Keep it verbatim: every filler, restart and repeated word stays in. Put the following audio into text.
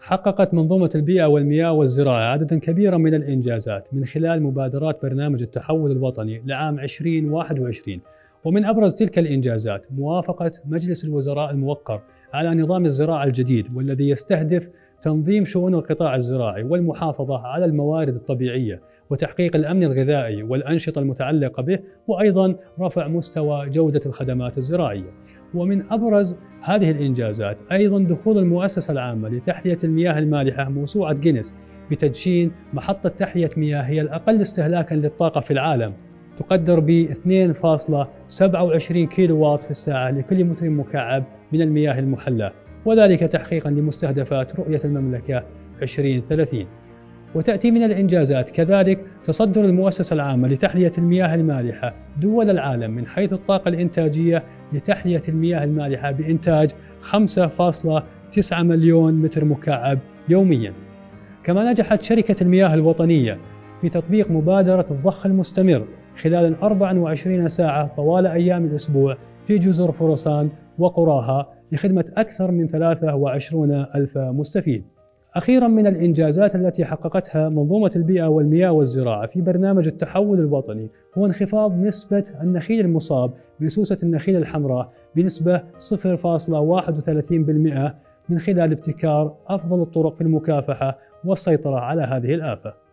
حققت منظومة البيئة والمياه والزراعة عددا كبيرا من الإنجازات من خلال مبادرات برنامج التحول الوطني لعام ألفين وواحد وعشرين، ومن أبرز تلك الإنجازات موافقة مجلس الوزراء الموقر على نظام الزراعة الجديد، والذي يستهدف تنظيم شؤون القطاع الزراعي والمحافظة على الموارد الطبيعية وتحقيق الأمن الغذائي والأنشطة المتعلقة به، وأيضا رفع مستوى جودة الخدمات الزراعية. ومن أبرز هذه الإنجازات أيضا دخول المؤسسة العامة لتحلية المياه المالحة موسوعة جينيس بتدشين محطة تحلية مياه هي الأقل استهلاكا للطاقة في العالم، تقدر ب اثنين فاصلة سبعة وعشرين كيلو واط في الساعة لكل متر مكعب من المياه المحلاة، وذلك تحقيقا لمستهدفات رؤية المملكة عشرين ثلاثين. وتأتي من الإنجازات كذلك تصدر المؤسسة العامة لتحلية المياه المالحة دول العالم من حيث الطاقة الإنتاجية لتحلية المياه المالحة بإنتاج خمسة فاصلة تسعة مليون متر مكعب يوميا. كما نجحت شركة المياه الوطنية في تطبيق مبادرة الضخ المستمر خلال أربع وعشرين ساعة طوال أيام الأسبوع في جزر فرسان وقراها لخدمة أكثر من ثلاثة وعشرين ألف مستفيد. أخيرا من الإنجازات التي حققتها منظومة البيئة والمياه والزراعة في برنامج التحول الوطني هو انخفاض نسبة النخيل المصاب بسوسة النخيل الحمراء بنسبة صفر فاصلة واحد وثلاثين بالمئة من خلال ابتكار أفضل الطرق في المكافحة والسيطرة على هذه الآفة.